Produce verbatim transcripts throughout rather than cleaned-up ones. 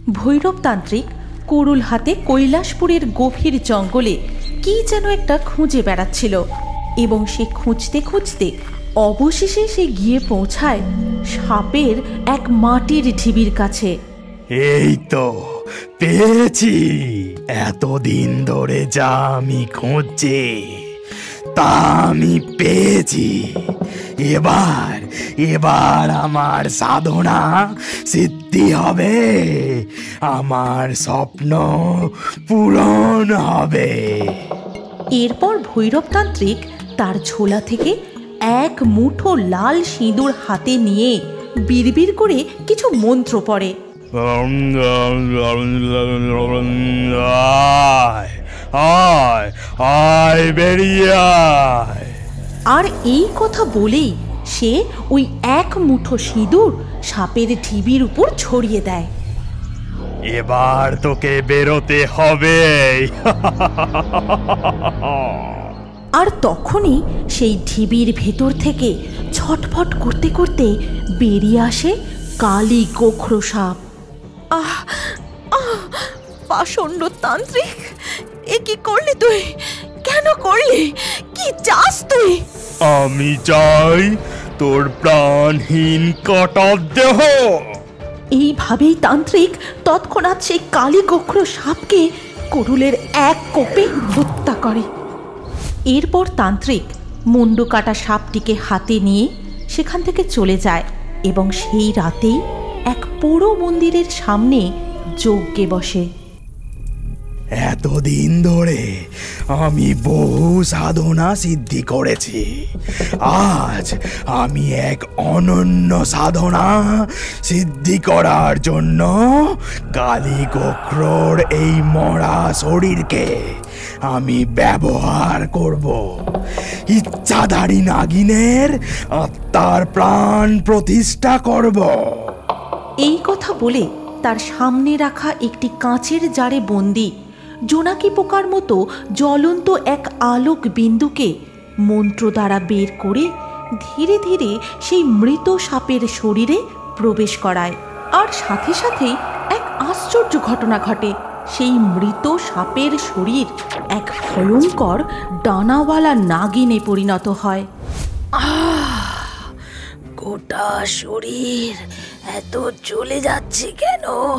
ভৈরবতান্ত্রিক কুড়ুল হাতে কৈলাসপুরের গভীর জঙ্গলে কি যেন একটা খুঁজে বেড়াচ্ছিল এবং সে খুঁজতে খুঁজতে অবশেষে সে গিয়ে পৌঁছায় সাপের এক মাটির ঢিবির কাছে। এই তো পেয়েছি, এতদিন ধরে যা আমি খুঁজছি তা আমি পেয়েছি। এবার এবার আমার সাধনা সিদ্ধি হবে, আমার স্বপ্ন পূরণ হবে। এরপর ভৈরবতান্ত্রিক তার ঝোলা থেকে এক মুঠো লাল সিঁদুর হাতে নিয়ে বিড়বিড় করে কিছু মন্ত্র পড়ে। আয় আয় আয় বেরিয়ে আয়। আর এই কথা বলেই সে ওই এক মুঠো সিঁদুর সাপের ঢিবির উপর ছড়িয়ে দেয়। এবার তোকে বেরোতে হবে। আর তখনই সেই ঢিবির ভেতর থেকে ছটফট করতে করতে বেরিয়ে আসে কালী গোখরো সাপ। আহ আহ পাষণ্ড তান্ত্রিক, এ কি করলি তুই? কেন করলি? কি চাস তুই? আমি চাই তোর প্রাণহীন কাটার দেহ। এইভাবেই তান্ত্রিক তৎক্ষণাৎ সেই কালী গোখরো সাপকে কুড়ুলের এক কোপে হত্যা করে। এরপর তান্ত্রিক মুন্ডু কাটা সাপটিকে হাতে নিয়ে সেখান থেকে চলে যায় এবং সেই রাতেই এক পোড়ো মন্দিরের সামনে যজ্ঞে বসে। এতদিন ধরে আমি বহু সাধনা সিদ্ধি করেছি, আজ আমি এক অনন্য সাধনা সিদ্ধি করার জন্য কালী গোখরোর এই মরা শরীরকে আমি ব্যবহার করব। ইচ্ছাধারী নাগিনের আত্মার প্রাণ প্রতিষ্ঠা করব। এই কথা বলে তার সামনে রাখা একটি কাঁচের জারে বন্দি জোনাকি পোকার মতো জ্বলন্ত এক আলোক বিন্দুকে মন্ত্র দ্বারা বের করে ধীরে ধীরে সেই মৃত সাপের শরীরে প্রবেশ করায়। আর সাথে সাথেই এক আশ্চর্য ঘটনা ঘটে। সেই মৃত সাপের শরীর এক ভয়ঙ্কর ডানাওয়ালা নাগিনে পরিণত হয়। আহ, গোটা শরীর এত চলে যাচ্ছে কেন?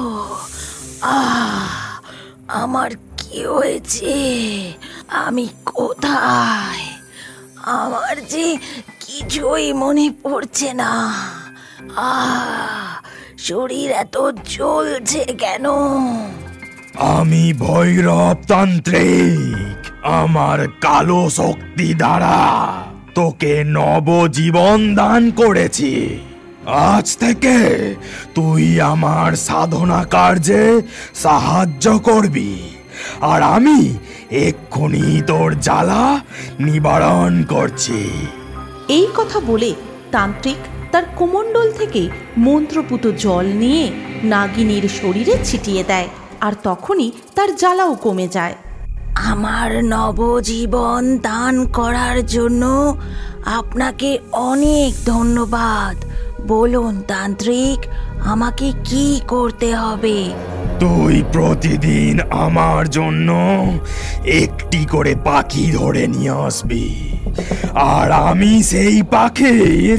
আহ, আমার কি হয়েছে? আমি কোথায়? আমার যে কিছুই মনে পড়ছে না। আহ, শরীর এত জ্বলছে কেন? আমি ভৈরবতান্ত্রিক, আমার কালো শক্তি দ্বারা তোকে নবজীবন দান করেছি। আজ থেকে তুই আমার সাধনা কার্যে সাহায্য করবি, আর আমি এক্ষুনি তোর জ্বালা নিবারণ করছি। এই কথা বলে তান্ত্রিক তার কুমণ্ডল থেকে মন্ত্রপুত জল নিয়ে নাগিনীর শরীরে ছিটিয়ে দেয়, আর তখনই তার জ্বালাও কমে যায়। আমার নবজীবন দান করার জন্য আপনাকে অনেক ধন্যবাদ। বলুন তান্ত্রিক, আমাকে কি করতে হবে? তুই প্রতিদিন আমার জন্য একটি করে পাখি ধরে নিয়ে আসবি, আর আমি সেই পাখির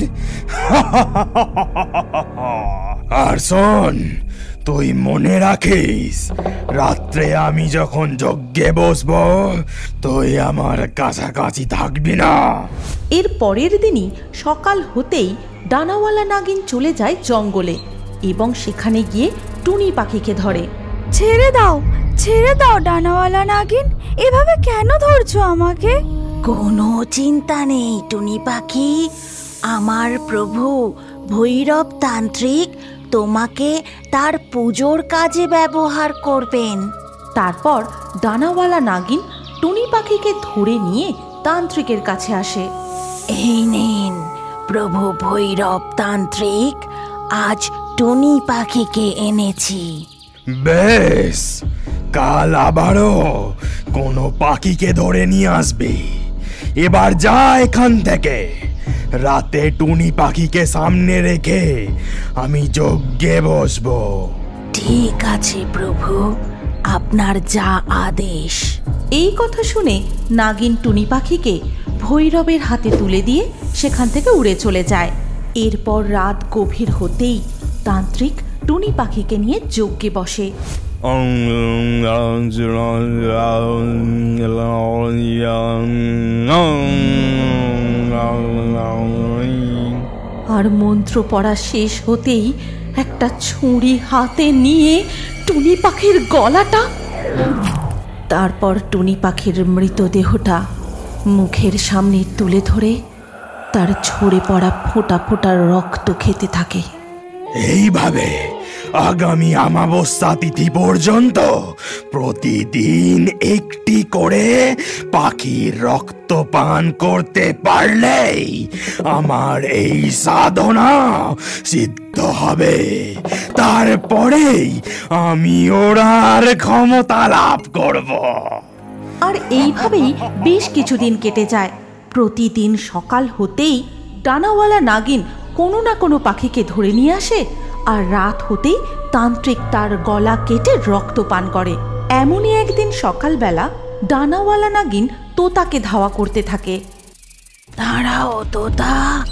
আর শোন, তুই মনে রাখিস, রাত্রে আমি যখন যজ্ঞে বসবো তুই আমার কাছাকাছি থাকবি না। এর পরের দিনই সকাল হতেই ডানাওয়ালা নাগিন চলে যায় জঙ্গলে এবং সেখানে গিয়ে টুনি পাখিকে ধরে। ছেড়ে দাও, ছেড়ে দাও ডানাওয়ালা নাগিন, এভাবে কেন ধরছো আমাকে? কোনো চিন্তা নেই টুনি পাখি, আমার প্রভু ভৈরব তান্ত্রিক তোমাকে তার পুজোর কাজে ব্যবহার করবেন। তারপর ডানাওয়ালা নাগিন টুনি পাখিকে ধরে নিয়ে তান্ত্রিকের কাছে আসে। এই নিন প্রভু ভৈরব তান্ত্রিক, আজ টুনি পাখিকে এনেছি। বেশ, কাল আবারও কোনো পাখিকে ধরে নিয়ে আসবি। এবার যা এখান থেকে। রাতে টুনি পাখিকে সামনে রেখে আমি যজ্ঞে বসবো। ঠিক আছে প্রভু, আপনার যা আদেশ। এই কথা শুনে নাগিন টুনি পাখিকে ভৈরবের হাতে তুলে দিয়ে সেখান থেকে উড়ে চলে যায়। এরপর রাত গভীর হতেই তান্ত্রিক টুনি পাখিকে নিয়ে যজ্ঞে বসে। আর মন্ত্র পড়া শেষ হতেই একটা ছুরি হাতে নিয়ে টুনি পাখির গলাটা, তারপর টুনি পাখির মৃতদেহটা মুখের সামনে তুলে ধরে তার ঝরে পড়া ফোঁটা ফোঁটা রক্ত খেতে থাকে। এইভাবে আগামী অমাবস্যা তিথি পর্যন্ত প্রতিদিন একটি করে পাখির রক্ত পান করতে পারলেই আমার এই সাধনা সিদ্ধ হবে। তারপরেই আমি ওড়ার ক্ষমতা লাভ করব। আর এইভাবেই বেশ কিছুদিন কেটে যায়। প্রতিদিন সকাল হতেই ডানাওয়ালা নাগিন কোনো না কোনো পাখিকে ধরে নিয়ে আসে, আর রাত হতেই তান্ত্রিক তার গলা কেটে রক্ত পান করে। এমনই একদিন সকালবেলা ডানাওয়ালা নাগিন তোতাকে ধাওয়া করতে থাকে। দাঁড়াও তোতা,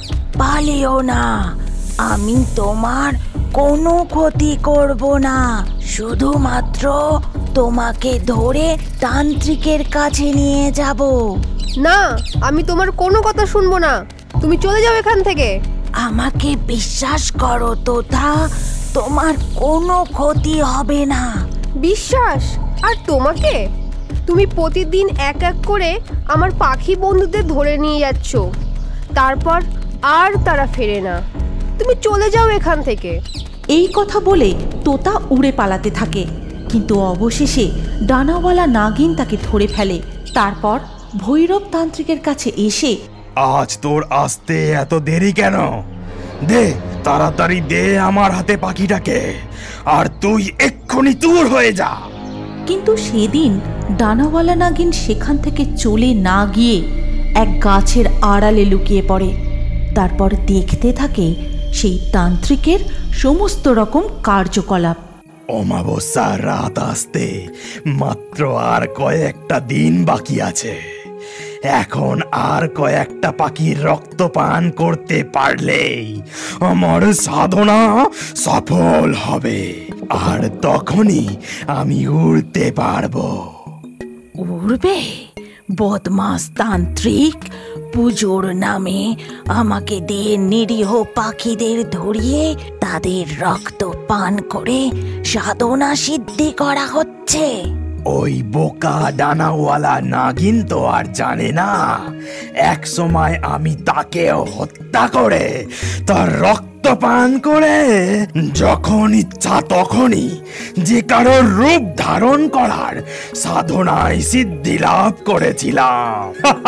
পালিও না, আমি তোমার কোনো ক্ষতি করব না, শুধুমাত্র তোমাকে ধরে তান্ত্রিকের কাছে নিয়ে যাব। না, আমি তোমার কোনো কথা শুনবো না, তুমি চলে যাও এখান থেকে। আমাকে বিশ্বাস করো তোতা, তোমার কোনো ক্ষতি হবে না। বিশ্বাস? আর তোমাকে? তুমি প্রতিদিন এক এক করে আমার পাখি বন্ধুদের ধরে নিয়ে যাচ্ছ, তারপর আর তারা ফেরে না। তুমি চলে যাও এখান থেকে। এই কথা বলে তোতা উড়ে পালাতে থাকে, কিন্তু অবশেষে ডানাওয়ালা নাগিন তাকে ধরে ফেলে। তারপর ভৈরব তান্ত্রিকের কাছে এসে, আজ তোর আসতে এত দেরি কেন? দে তাড়াতাড়ি দে আমার হাতে পাখিটাকে, আর তুই এক্ষুনি দূর হয়ে যা। কিন্তু সেদিন ডানাওয়ালা নাগিন সেখান থেকে চলে না গিয়ে এক গাছের আড়ালে লুকিয়ে পড়ে। তারপর দেখতে থাকে সেই তান্ত্রিকের সমস্ত রকম কার্যকলাপ। অমাবস্যার রাত আসতে মাত্র আর কয়েকটা দিন বাকি আছে। এখন আর কয়েকটা পাখির রক্ত পান করতে পারলেই আমার সাধনা সফল হবে, আর তখনই আমি উড়তে পারবো। উড়বে? বদমাস তান্ত্রিক, পুজোর নামে আমাকে দিয়ে নিরীহ পাখিদের ধরিয়ে তাদের রক্ত পান করে সাধনা সিদ্ধি করা হচ্ছে। ওই বোকা ডানাওয়ালা নাগিন তো আর জানে না এক সময় আমি তাকেও হত্যা করে তার রক্ত পান করে যখন ইচ্ছা তখনই যে কারোর রূপ ধারণ করার সাধনায় সিদ্ধি লাভ করেছিলাম।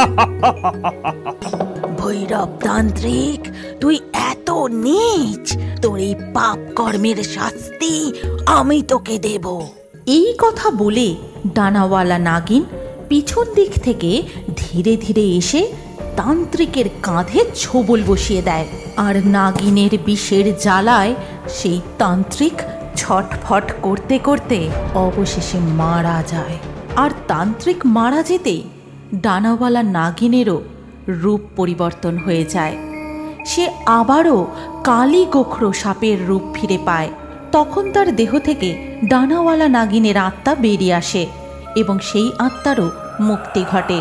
ভৈরব তান্ত্রিক, তুই এত নীচ, তোর এই পাপ কর্মের শাস্তি আমি তোকে দেব। এই কথা বলে ডানাওয়ালা নাগিন পিছন দিক থেকে ধীরে ধীরে এসে তান্ত্রিকের কাঁধে ছোবল বসিয়ে দেয়, আর নাগিনের বিষের জ্বালায় সেই তান্ত্রিক ছটফট করতে করতে অবশেষে মারা যায়। আর তান্ত্রিক মারা যেতেই ডানাওয়ালা নাগিনেরও রূপ পরিবর্তন হয়ে যায়। সে আবারও কালী গোখরো সাপের রূপ ফিরে পায়। তখন তার দেহ থেকে ডানাওয়ালা নাগিনের আত্মা বেরিয়ে আসে এবং সেই আত্মারও মুক্তি ঘটে।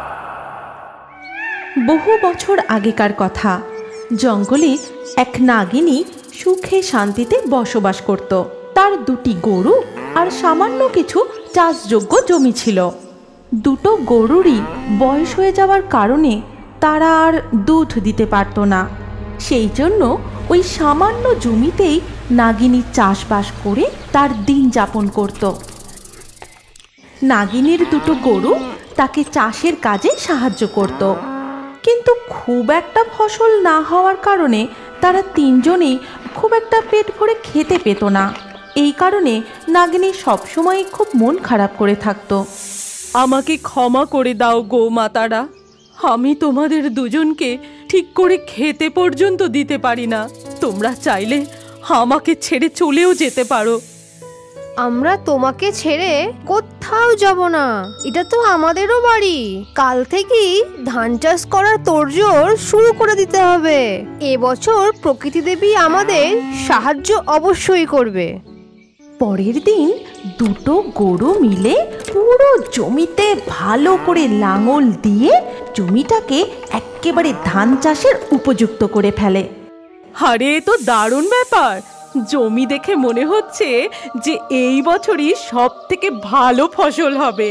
বহু বছর আগেকার কথা, জঙ্গলে এক নাগিনী সুখে শান্তিতে বসবাস করত। তার দুটি গরু আর সামান্য কিছু চাষযোগ্য জমি ছিল। দুটো গরুরই বয়স হয়ে যাওয়ার কারণে তারা আর দুধ দিতে পারত না। সেই জন্য ওই সামান্য জমিতেই নাগিনী চাষবাস করে তার দিন যাপন করত। নাগিনীর দুটো গরু তাকে চাষের কাজে সাহায্য করত, কিন্তু খুব একটা ফসল না হওয়ার কারণে তারা তিনজনেই খুব একটা পেট ভরে খেতে পেত না। এই কারণে নাগিনী সবসময় খুব মন খারাপ করে থাকত। আমাকে ক্ষমা করে দাও গো মাতারা, আমি তোমাদের দুজনকে ঠিক করে খেতে পর্যন্ত দিতে পারি না। তোমরা চাইলে আমাকে ছেড়ে চলেও যেতে পারো। আমরা তোমাকে ছেড়ে কোথাও যাব না। এটা তো আমাদেরও বাড়ি। কাল থেকেই ধান চাষ করার তোড়জোড় শুরু করে দিতে হবে। এবছর প্রকৃতি দেবী আমাদের সাহায্য অবশ্যই করবে। পরের দিন দুটো গরু মিলে পুরো জমিতে ভালো করে লাঙল দিয়ে জমিটাকে একেবারে ধান চাষের উপযুক্ত করে ফেলে। আরে এ তো দারুণ ব্যাপার। জমি দেখে মনে হচ্ছে যে এই বছরই সব থেকে ভালো ফসল হবে।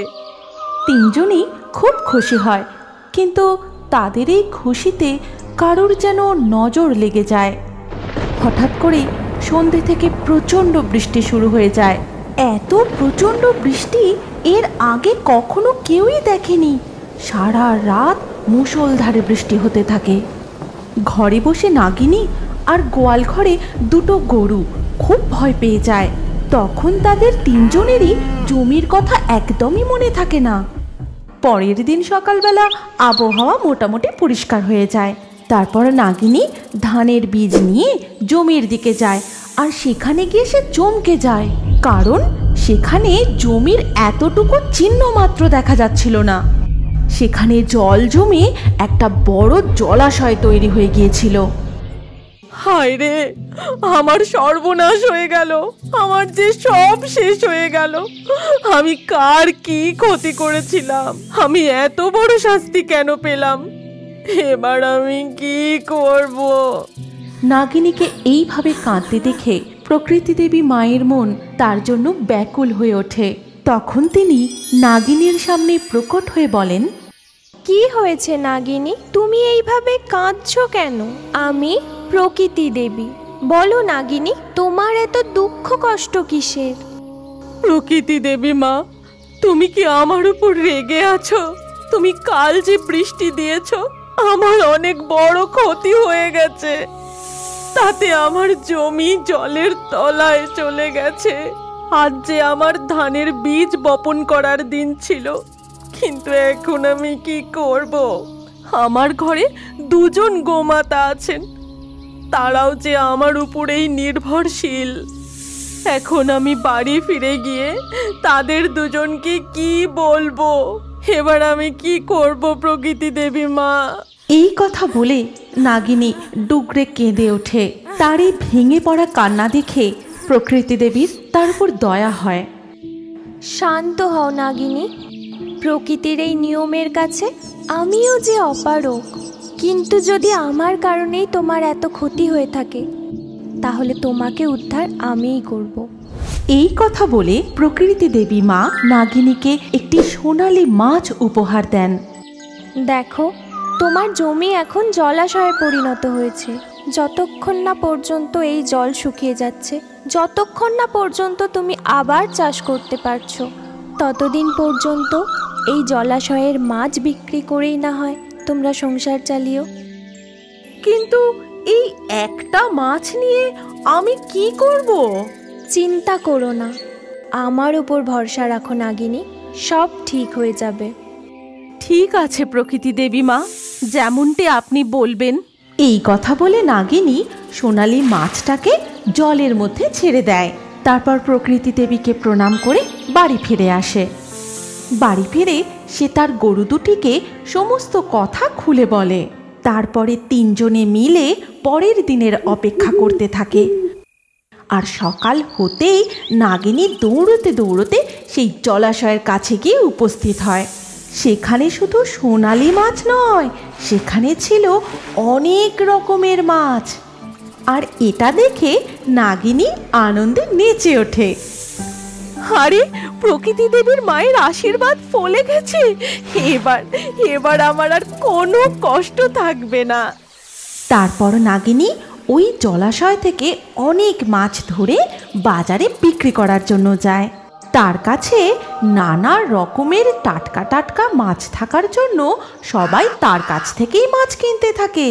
তিনজনই খুব খুশি হয়, কিন্তু তাদের এই খুশিতে কারোর যেন নজর লেগে যায়। হঠাৎ করে সন্ধে থেকে প্রচণ্ড বৃষ্টি শুরু হয়ে যায়। এত প্রচণ্ড বৃষ্টি এর আগে কখনো কেউই দেখেনি। সারা রাত মুষলধারে বৃষ্টি হতে থাকে। ঘরে বসে নাগিনী আর গোয়াল ঘরে দুটো গরু খুব ভয় পেয়ে যায়। তখন তাদের তিনজনেরই জমির কথা একদমই মনে থাকে না। পরের দিন সকালবেলা আবহাওয়া মোটামুটি পরিষ্কার হয়ে যায়। তারপর নাগিনী ধানের বীজ নিয়ে জমির দিকে যায়, আর সেখানে গিয়ে সে চমকে যায়, কারণ সেখানে জমির এতটুকু চিহ্ন মাত্র দেখা যাচ্ছিল না। সেখানে জল জমে একটা বড় জলাশয় তৈরি হয়ে গিয়েছিল। হায় রে, আমার সর্বনাশ হয়ে গেল। আমার যে সব শেষ হয়ে গেল। আমি কার কি ক্ষতি করেছিলাম? আমি এত বড় শাস্তি কেন পেলাম? এবার আমি কি করব? নাগিনীকে এইভাবে কাঁদতে দেখে প্রকৃতি দেবী মায়ের মন তার জন্য ব্যাকুল হয়ে ওঠে। তখন তিনি নাগিনীর সামনে প্রকট হয়ে বলেন, কি হয়েছে নাগিনী? তুমি এইভাবে কাঁদছো কেন? আমি প্রকৃতি দেবী। বলো নাগিনী, তোমার এত দুঃখ কষ্ট কিসের? প্রকৃতি দেবী মা, তুমি কি আমার উপর রেগে আছো? তুমি কাল যে বৃষ্টি দিয়েছো, আমার অনেক বড় ক্ষতি হয়ে গেছে। তাতে আমার জমি জলের তলায় চলে গেছে। আজ যে আমার ধানের বীজ বপন করার দিন ছিল, কিন্তু এখন আমি কি করব? আমার ঘরে দুজন গোমাতা আছেন, তারাও যে আমার উপরেই নির্ভরশীল। এখন আমি বাড়ি ফিরে গিয়ে তাদের দুজনকে কি বলবো? এবার আমি কি করব প্রকৃতি দেবী মা? এই কথা বলে নাগিনী ডুগরে কেঁদে ওঠে। তার এই ভেঙে পড়া কান্না দেখে প্রকৃতি দেবীর তার উপর দয়া হয়। শান্ত হও নাগিনী। প্রকৃতির এই নিয়মের কাছে আমিও যে অপারগ, কিন্তু যদি আমার কারণেই তোমার এত ক্ষতি হয়ে থাকে, তাহলে তোমাকে উদ্ধার আমিই করব। এই কথা বলে প্রকৃতি দেবী মা নাগিনীকে একটি সোনালী মাছ উপহার দেন। দেখো, তোমার জমি এখন জলাশয়ে পরিণত হয়েছে। যতক্ষণ না পর্যন্ত এই জল শুকিয়ে যাচ্ছে, যতক্ষণ না পর্যন্ত তুমি আবার চাষ করতে পারছো, ততদিন পর্যন্ত এই জলাশয়ের মাছ বিক্রি করেই না হয় তোমরা সংসার চালিও। কিন্তু এই একটা মাছ নিয়ে আমি কি করব? চিন্তা করো না, আমার উপর ভরসা রাখো নাগিনী, সব ঠিক হয়ে যাবে। ঠিক আছে প্রকৃতি দেবী মা, যেমনটি আপনি বলবেন। এই কথা বলে নাগিনী সোনালী মাছটাকে জলের মধ্যে ছেড়ে দেয়। তারপর প্রকৃতি দেবীকে প্রণাম করে বাড়ি ফিরে আসে। বাড়ি ফিরে সে তার গরু দুটিকে সমস্ত কথা খুলে বলে। তারপরে তিনজনে মিলে পরের দিনের অপেক্ষা করতে থাকে। আর সকাল হতেই নাগিনী দৌড়তে দৌড়তে সেই জলাশয়ের কাছে গিয়ে উপস্থিত হয়। সেখানে শুধু সোনালী মাছ নয়, সেখানে ছিল অনেক রকমের মাছ। আর এটা দেখে নাগিনী আনন্দে নেচে ওঠে। আরে, প্রকৃতি দেবীর মায়ের আশীর্বাদ ফলে গেছে। এবার এবার আমার আর কোনো কষ্ট থাকবে না। তারপর নাগিনী ওই জলাশয় থেকে অনেক মাছ ধরে বাজারে বিক্রি করার জন্য যায়। তার কাছে নানা রকমের টাটকা টাটকা মাছ থাকার জন্য সবাই তার কাছ থেকেই মাছ কিনতে থাকে।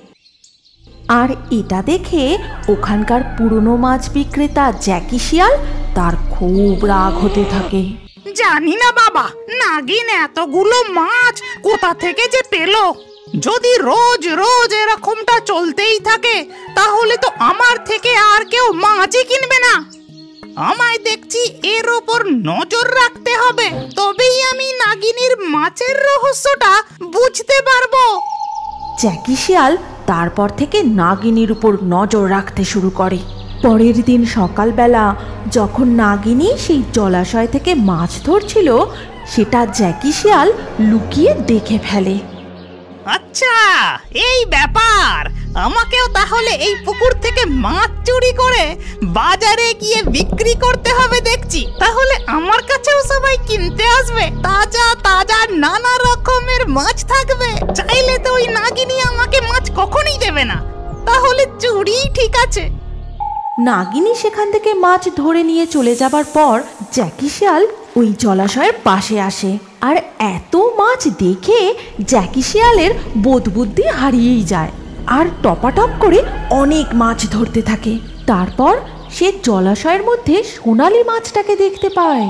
আর এটা দেখে ওখানকার পুরনো মাছ বিক্রেতা জ্যাকি শিয়াল তার খুব রাগ হতে থাকে। জানি না বাবা, নাগিন এতগুলো মাছ কোথা থেকে যে পেল। যদি রোজ রোজ এরকমটা চলতেই থাকে, তাহলে তো আমার থেকে আর কেউ মাছই কিনবে না। আমায় দেখছি এর ওপর নজর রাখতে হবে, তবেই আমি নাগিনীর মাছের রহস্যটা বুঝতে পারবো। জ্যাকি শিয়াল তারপর থেকে নাগিনীর উপর নজর রাখতে শুরু করে। পরের দিন সকালবেলা যখন নাগিনী সেই জলাশয় থেকে মাছ ধরছিল, সেটা জ্যাকি শিয়াল লুকিয়ে দেখে ফেলে। আচ্ছা, এই ব্যাপার। আমাকেও তাহলে এই পুকুর থেকে মাছ চুরি করে বাজারে গিয়ে বিক্রি করতে হবে দেখছি। তাহলে আমার কাছেও সবাই কিনতে আসবে, তাজা তাজা নানা রকমের মাছ থাকবে। চাইলে তো ওই নাগিনী আমাকে মাছ কখনোই দেবে না, তাহলে চুরি ঠিক আছে। নাগিনী সেখান থেকে মাছ ধরে নিয়ে চলে যাবার পর জ্যাকি শিয়াল ওই জলাশয়ের পাশে আসে। আর এত মাছ দেখে জ্যাকি শিয়ালের বোধবুদ্ধি হারিয়েই যায়, আর টপাটপ করে অনেক মাছ ধরতে থাকে। তারপর সে জলাশয়ের মধ্যে সোনালী মাছটাকে দেখতে পায়।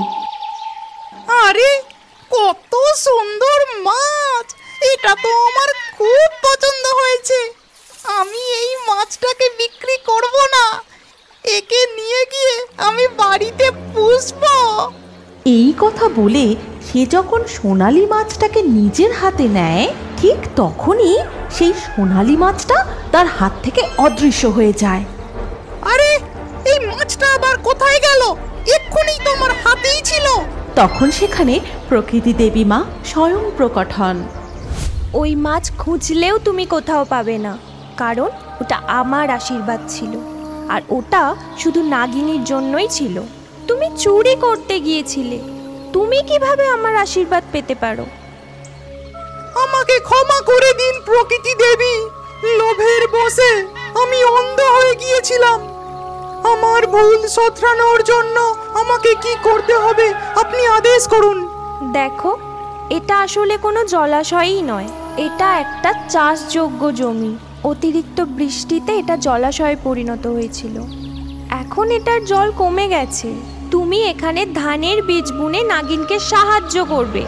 আরে কত সুন্দর মাছ! এটা তো আমার খুব পছন্দ হয়েছে। আমি এই মাছটাকে বিক্রি করব না, একে নিয়ে গিয়ে আমি বাড়িতে পুষবো। এই কথা বলে সে যখন সোনালী মাছটাকে নিজের হাতে নেয়, ঠিক তখনই সেই সোনালী মাছটা তার হাত থেকে অদৃশ্য হয়ে যায়। আরে এই মাছটা আবার কোথায় গেল? এক্ষুনি তো আমার হাতেই ছিল। তখন সেখানে প্রকৃতি দেবী মা স্বয়ং প্রকট হন। ওই মাছ খুঁজলেও তুমি কোথাও পাবে না, কারণ ওটা আমার আশীর্বাদ ছিল, আর ওটা শুধু নাগিনীর জন্যই ছিল। তুমি চুরি করতে গিয়েছিলে, তুমি কিভাবে আমার আশীর্বাদ পেতে পারো? আমাকে ক্ষমা করে দিন প্রকৃতি দেবী। লোভের বশে আমি অন্ধ হয়ে গিয়েছিলাম। আমার ভুল শোধরানোর জন্য আমাকে কি করতে হবে আপনি আদেশ করুন। দেখো, এটা আসলে কোনো জলাশয়ই নয়, এটা একটা চাষযোগ্য জমি। অতিরিক্ত বৃষ্টিতে এটা জলাশয়ে পরিণত হয়েছিল। এখন এটার জল কমে গেছে। তুমি এখানে ধানের বীজ বুনে নাগিনকে সাহায্য করবে,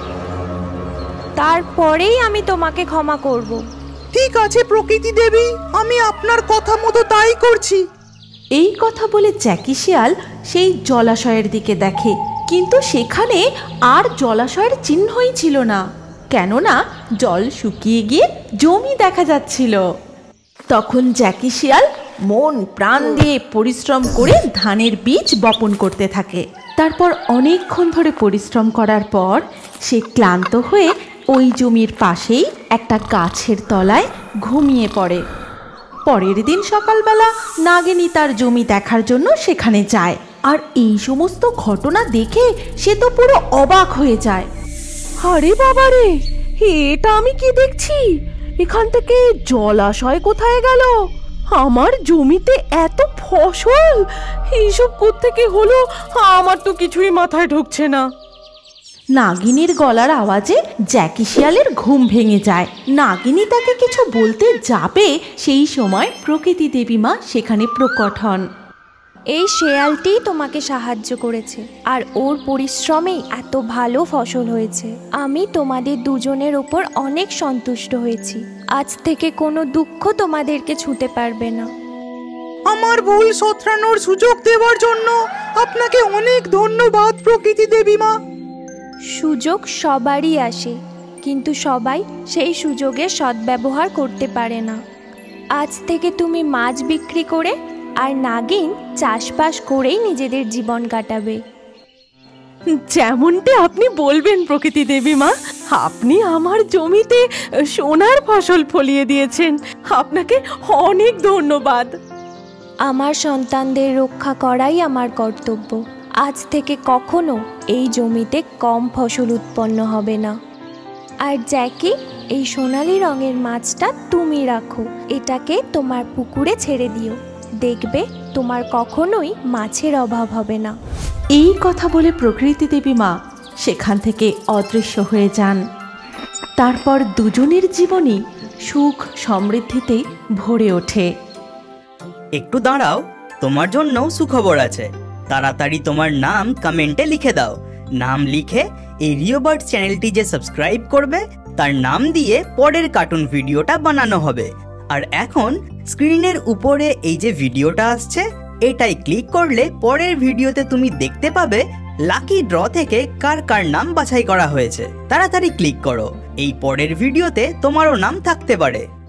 তারপরেই আমি তোমাকে ক্ষমা করব। ঠিক আছে প্রকৃতি দেবী, আমি আপনার কথা মতো তাই করছি। এই কথা বলে জ্যাকি শিয়াল সেই জলাশয়ের দিকে দেখে, কিন্তু সেখানে আর জলাশয়ের চিহ্নই ছিল না, কেননা জল শুকিয়ে গিয়ে জমি দেখা যাচ্ছিল। তখন জ্যাকি শিয়াল মন প্রাণ দিয়ে পরিশ্রম করে ধানের বীজ বপন করতে থাকে। তারপর অনেকক্ষণ ধরে পরিশ্রম করার পর সে ক্লান্ত হয়ে ওই জমির পাশেই একটা গাছের তলায় ঘুমিয়ে পড়ে। পরের দিন সকালবেলা নাগিনী তার জমি দেখার জন্য সেখানে যায়, আর এই সমস্ত ঘটনা দেখে সে তো পুরো অবাক হয়ে যায়। আরে বাবা রে, এটা আমি কি দেখছি? এখান থেকে জলাশয় কোথায় গেল? আমার জমিতে এত ফসল, এইসব কোত্থেকে হলো? আমার তো কিছুই মাথায় ঢুকছে না। নাগিনীর গলার আওয়াজে জ্যাকি শিয়ালের ঘুম ভেঙে যায়। নাগিনী তাকে কিছু বলতে যাবে, সেই সময় প্রকৃতি দেবী মা সেখানে প্রকট হন। এই শেয়ালটিই তোমাকে সাহায্য করেছে, আর ওর পরিশ্রমেই এত ভালো ফসল হয়েছে। আমি তোমাদের দুজনের ওপর অনেক সন্তুষ্ট হয়েছি। আজ থেকে কোনো দুঃখ তোমাদেরকে ছুঁতে পারবে না। আমার ভুল শোধরানোর সুযোগ দেওয়ার জন্য আপনাকে অনেক ধন্যবাদ প্রকৃতি দেবী মা। সুযোগ সবারই আসে, কিন্তু সবাই সেই সুযোগের সদ্ব্যবহার করতে পারে না। আজ থেকে তুমি মাছ বিক্রি করে আর নাগিন চাষবাস করেই নিজেদের জীবন কাটাবে। যেমনটা আপনি বলবেন প্রকৃতি দেবী মা, আপনি আমার জমিতে সোনার ফসল ফলিয়ে দিয়েছেন, আপনাকে অনেক ধন্যবাদ। আমার সন্তানদের রক্ষা করাই আমার কর্তব্য। আজ থেকে কখনো এই জমিতে কম ফসল উৎপন্ন হবে না। আর জ্যাকি, এই সোনালি রঙের মাছটা তুমি রাখো, এটাকে তোমার পুকুরে ছেড়ে দিও, দেখবে তোমার কখনোই মাছের অভাব হবে না। এই কথা বলে প্রকৃতি দেবী মা সেখান থেকে অদৃশ্য হয়ে যান। তারপর দুজনের জীবনই সুখ সমৃদ্ধিতে ভরে ওঠে। একটু দাঁড়াও, তোমার জন্য সুখবর আছে। তাড়াতাড়ি তোমার নাম কমেন্টে লিখে দাও। নাম লিখে এই রিও বার্ডস চ্যানেলটি যে সাবস্ক্রাইব করবে তার নাম দিয়ে পরের কার্টুন ভিডিওটা বানানো হবে। আর এখন স্ক্রিনের উপরে এই যে ভিডিওটা আসছে, এটাই ক্লিক করলে পরের ভিডিওতে তুমি দেখতে পাবে লাকি ড্র থেকে কার কার নাম বাছাই করা হয়েছে। তাড়াতাড়ি ক্লিক করো, এই পরের ভিডিওতে তোমারও নাম থাকতে পারে।